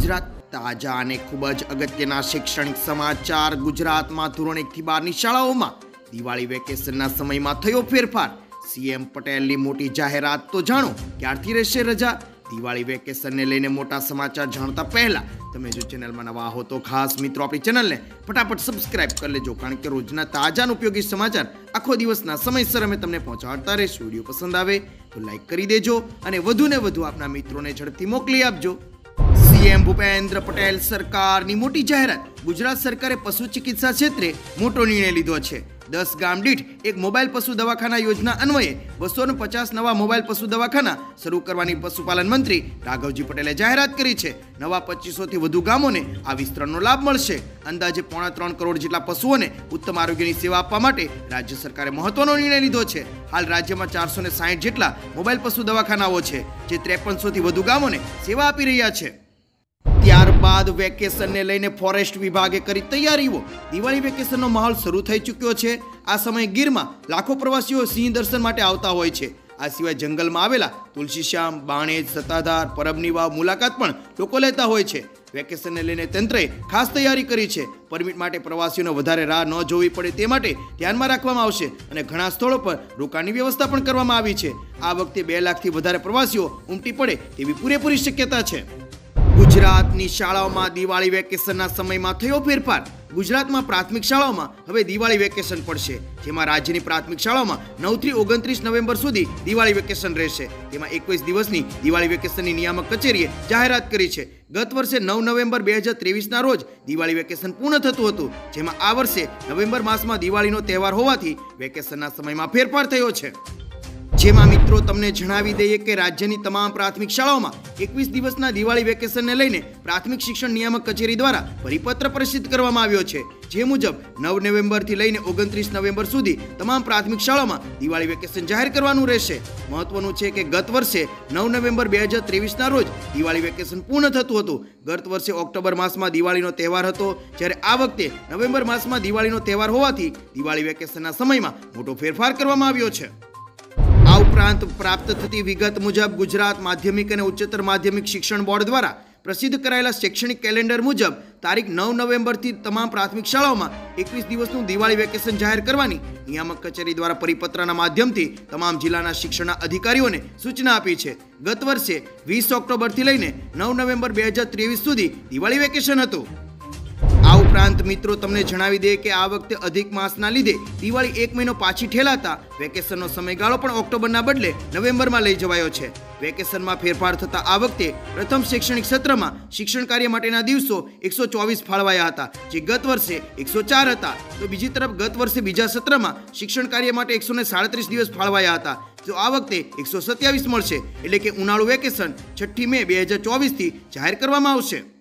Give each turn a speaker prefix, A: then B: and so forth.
A: ગુજરાત તાજા અને ખૂબ જ અગત્યના શૈક્ષણિક સમાચાર। ગુજરાતમાં ધોરણ 1 થી 12 ની શાળાઓમાં દિવાળી વેકેશનના સમયમાં થયો ફેરફાર। સીએમ પટેલની મોટી જાહેરાત, તો જાણો ક્યારથી રહેશે રજા। દિવાળી વેકેશનને લઈને મોટા સમાચાર જાણતા પહેલા તમે જો ચેનલમાં નવા હો તો ખાસ મિત્રો આપણી ચેનલને ફટાફટ સબસ્ક્રાઇબ કરી લેજો, કારણ કે રોજના તાજા અને ઉપયોગી સમાચાર આખો દિવસના સમયસર અમે તમને પહોંચાડતા રહીશું। વિડીયો પસંદ આવે તો લાઈક કરી દેજો અને વધુને વધુ આપના મિત્રોને ઝડપથી મોકલી આપજો। સીએમ ભૂપેન્દ્ર પટેલ સરકારની મોટી જાહેરાત। ગુજરાત સરકારે પશુ ચિકિત્સા ક્ષેત્રે મોટો નિર્ણય લીધો છે। 10 ગામ દીઠ એક મોબાઈલ પશુ દવાખાના યોજના અન્વયે 250 નવા મોબાઈલ પશુ દવાખાના શરૂ કરવાની પશુપાલન મંત્રી રાઘવજી પટેલે જાહેરાત કરી છે। નવા 2500 થી વધુ ગામોને આ વિસ્તરણનો લાભ મળશે। અંદાજે 3.5 કરોડ જેટલા પશુઓને ઉત્તમ આરોગ્યની સેવા આપવા માટે રાજ્ય સરકારે મહત્વનો નિર્ણય લીધો છે। હાલ રાજ્યમાં 460 જેટલા મોબાઈલ પશુ દવાખાનાઓ છે, જે 5300 થી વધુ ગામોને સેવા આપી રહ્યા છે। ત્યારબાદ વેકેશનને લઈને ફોરેસ્ટ વિભાગે કરી તૈયારીઓ। દિવાળી વેકેશનનો માહોલ શરૂ થઈ ચૂક્યો છે। આ સમયે ગીરમાં લાખો પ્રવાસીઓ સિંહ દર્શન માટે આવતા હોય છે। આ સિવાય જંગલમાં આવેલા તુલસીશ્યામ, બાણેજ, સત્તાધાર, પરબની વાવ મુલાકાત પણ લોકો લેતા હોય છે। વેકેશનને લઈને તંત્રએ ખાસ તૈયારી કરી છે। પરમિટ માટે પ્રવાસીઓને વધારે રાહ ન જોવી પડે તે માટે ધ્યાનમાં રાખવામાં આવશે અને ઘણા સ્થળો પર રોકાણની વ્યવસ્થા પણ કરવામાં આવી છે। આ વખતે 2 લાખથી વધારે પ્રવાસીઓ ઉમટી પડે તેવી પૂરેપૂરી શક્યતા છે। ગુજરાતની શાળાઓમાં દિવાળી વેકેશનના સમયમાં થયો ફેરફાર। ગુજરાતમાં પ્રાથમિક શાળાઓમાં હવે દિવાળી વેકેશન પડશે, જેમાં રાજ્યની પ્રાથમિક શાળાઓમાં 9 થી 29 નવેમ્બર સુધી દિવાળી વેકેશન રહેશે। તેમાં 21 દિવસની દિવાળી વેકેશનની નિયામક કચેરીએ જાહેરાત કરી છે। ગત વર્ષે 9 નવેમ્બર 2023ના રોજ દિવાળી વેકેશન પૂર્ણ થતું હતું, જેમાં આ વર્ષે નવેમ્બર માસમાં દિવાળીનો તહેવાર હોવાથી વેકેશનના સમયમાં ફેરફાર થયો છે। જેમાં મિત્રો તમને જણાવી દઈએ કે રાજ્યની તમામ પ્રાથમિક શાળાઓમાં 21 દિવસના દિવાળી વેકેશનને લઈને પ્રાથમિક શિક્ષણ નિયામક કચેરી દ્વારા પરિપત્ર પ્રસિદ્ધ કરવામાં આવ્યો છે। જે મુજબ 9 નવેમ્બરથી લઈને 29 નવેમ્બર સુધી તમામ પ્રાથમિક શાળાઓમાં દિવાળી વેકેશન જાહેર કરવાનું રહેશે। મહત્વનું છે કે ગત વર્ષે 9 નવેમ્બર 2023ના રોજ દિવાળી વેકેશન પૂર્ણ થતું હતું। ગત વર્ષે ઓક્ટોબર માસમાં દિવાળીનો તહેવાર હતો, જ્યારે આ વખતે નવેમ્બર માસમાં દિવાળીનો તહેવાર હોવાથી દિવાળી વેકેશનના સમયમાં મોટો ફેરફાર કરવામાં આવ્યો છે। આ ઉપરાંત પ્રાપ્ત થતી વિગત મુજબ ગુજરાત માધ્યમિક અને ઉચ્ચતર માધ્યમિક શિક્ષણ બોર્ડ દ્વારા પ્રસિદ્ધ કરાયેલા શૈક્ષણિક કેલેન્ડર મુજબ તારીખ 9 નવેમ્બરથી તમામ પ્રાથમિક શાળાઓમાં 21 દિવસનું દિવાળી વેકેશન જાહેર કરવાની નિયામક કચેરી દ્વારા પરિપત્રના માધ્યમથી તમામ જિલ્લાના શિક્ષણના અધિકારીઓને સૂચના આપી છે। ગત વર્ષે 20 ઓક્ટોબરથી લઈને 9 નવેમ્બર 2023 સુધી દિવાળી વેકેશન હતું। આ ઉપરાંત મિત્રો તમને જણાવી દઈએ કે આ વખતે અધિક માસના લીધે દિવાળી 1 મહિનો પાછી ઠેલાતા વેકેશનનો સમયગાળો પણ ઓક્ટોબરના બદલે નવેમ્બરમાં લઈ જવાયો છે। વેકેશનમાં ફેરફાર થતા આ વખતે પ્રથમ શૈક્ષણિક સત્રમાં શિક્ષણ કાર્ય માટેના દિવસો 124 ફાળવાયા હતા, જે ગત વર્ષે 104 હતા। તો બીજી તરફ ગત વર્ષે બીજા સત્રમાં શિક્ષણ કાર્ય માટે 137 દિવસ ફાળવાયા હતા, જો આ વખતે 127 મળશે, એટલે કે ઉનાળુ વેકેશન 6 મે 2024 થી જાહેર કરવામાં આવશે।